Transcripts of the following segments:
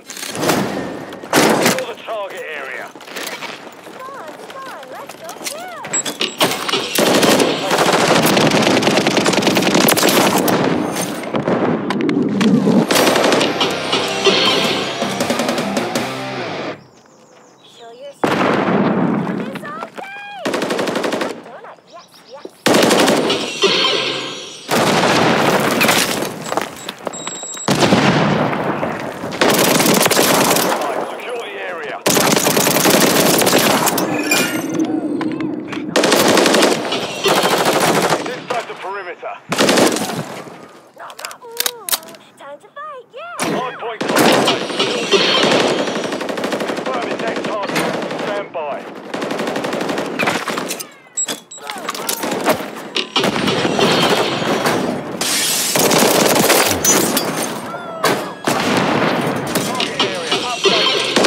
Secure the target area. Come on, let's go kill. Show yourself. Do this all day. Donut, yes, yes. Secure the area. Inside the perimeter. Ooh, time to fight, yeah. Hardpoint compromised. Secure the area. Confirming next hardpoint. Stand by. Target area updated.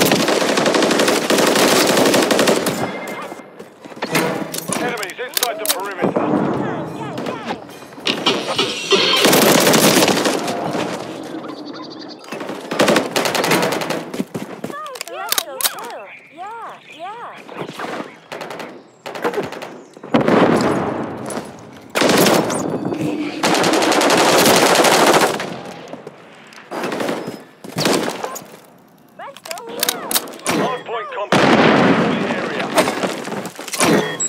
Enemies inside the perimeter. Hardpoint compromised. Secure the area.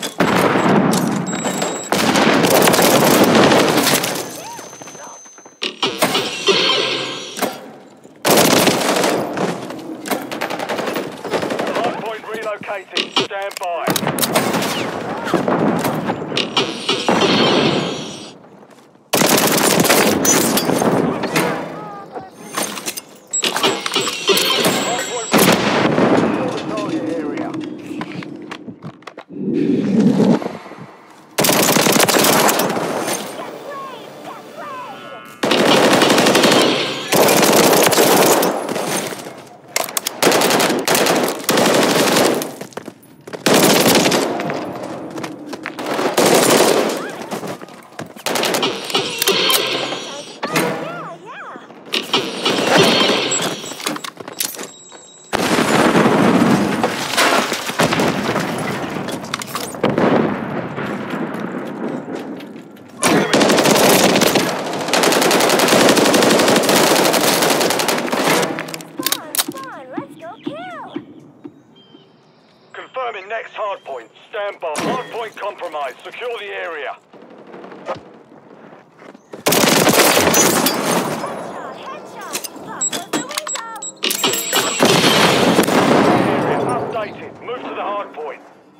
Hardpoint relocating. Stand by. Hardpoint secure the target area. Confirming next hardpoint. Stand by. Hardpoint compromised. Secure the area. Area updated. Move to the hardpoint.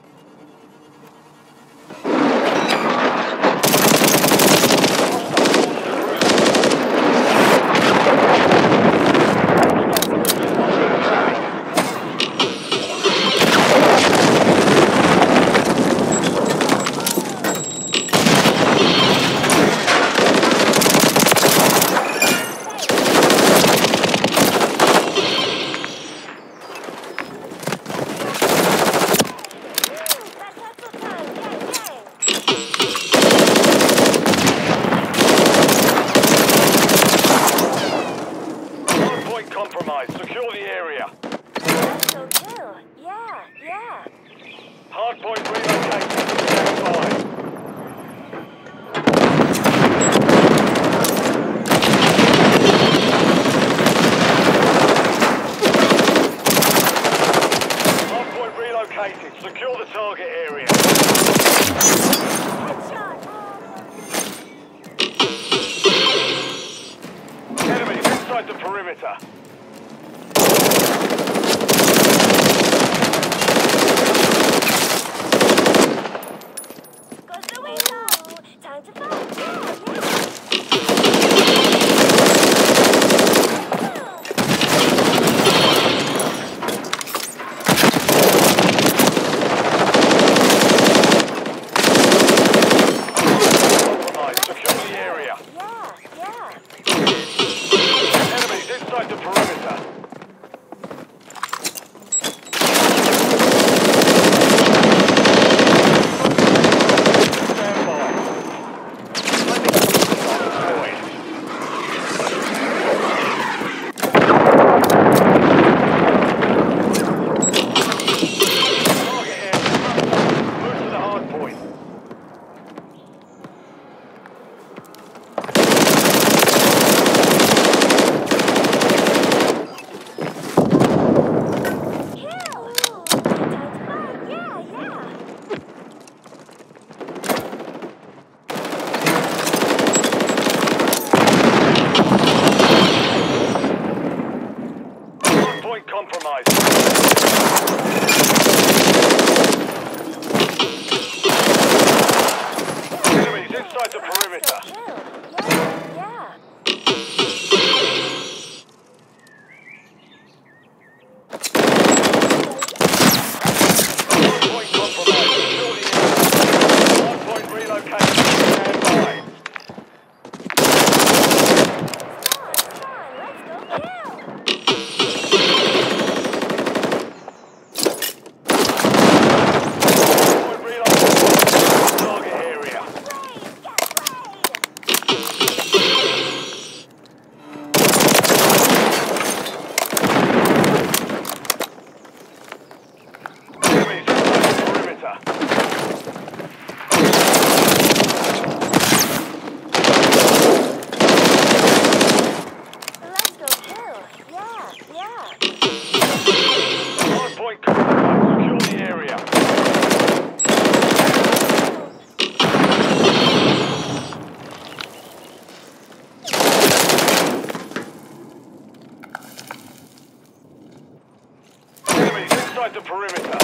Hardpoint compromised. Secure the area. Hardpoint relocated. Stand by. Hardpoint relocated. Secure the target area. Enemies inside the perimeter. Time to fight, yeah. Compromised. Secure the area. Enemies inside the perimeter. Hardpoint compromised. Enemies inside the perimeter. Yeah. Hardpoint compromised. Secure the area. Hardpoint relocated. Stand by. Let's go kill. Hardpoint relocated. Target area. Enemies inside the perimeter. Let's go kill. Yeah. Hardpoint compromised. Secure the area. Enemies inside the perimeter.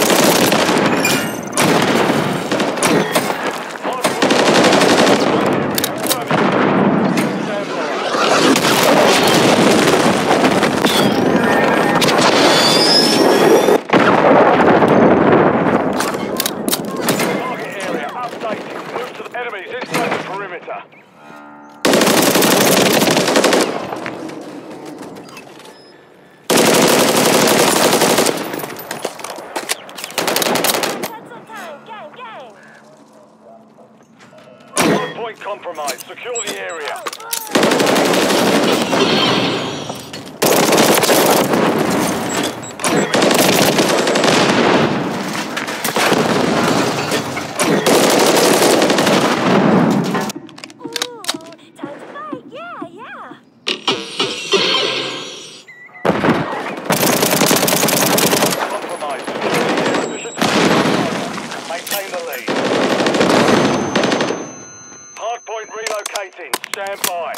Target area updated. Move to the enemies inside the perimeter. Pencil time. Gang. Hardpoint compromised. Secure the area. Ooh, time to fight. Yeah. Compromised. Secure the area. Maintain the lead. Hardpoint relocating. Stand by.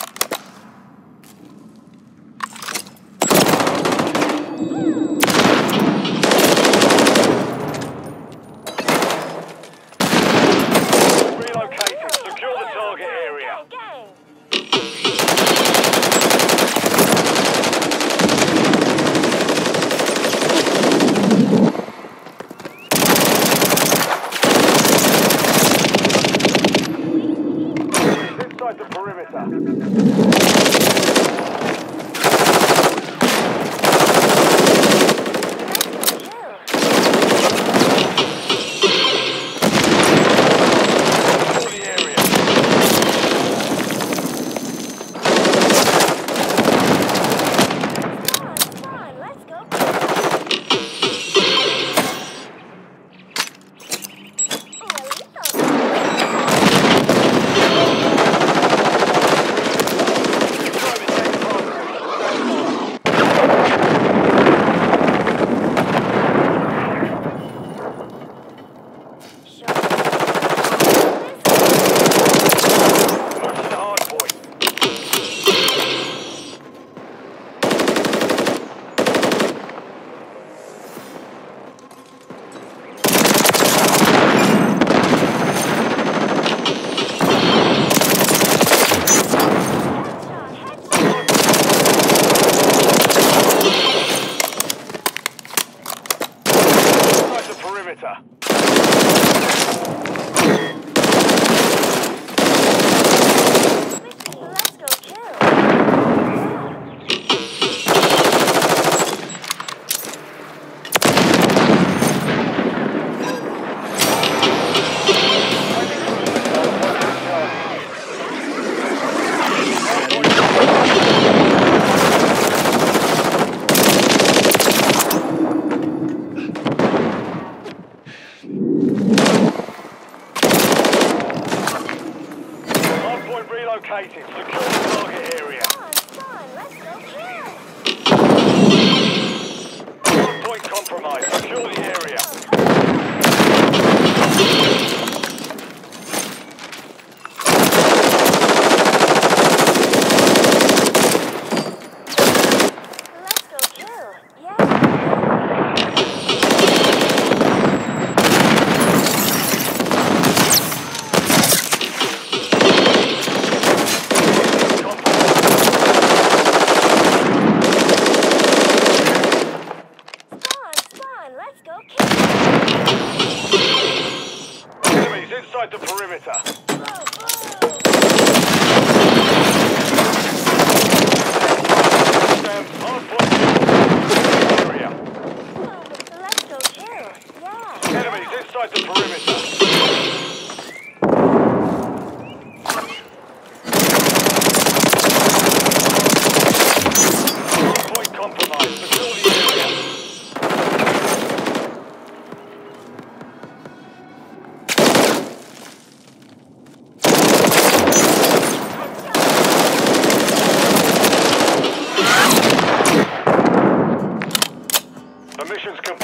Relocating. Secure the target area. Gang. Inside the perimeter.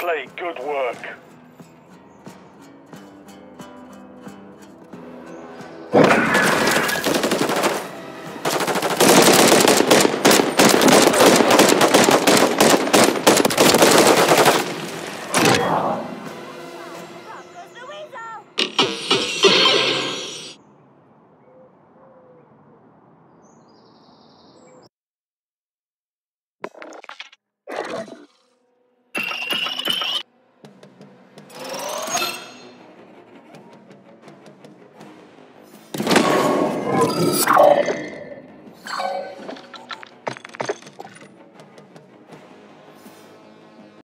complete. Good work. Up goes the weasel!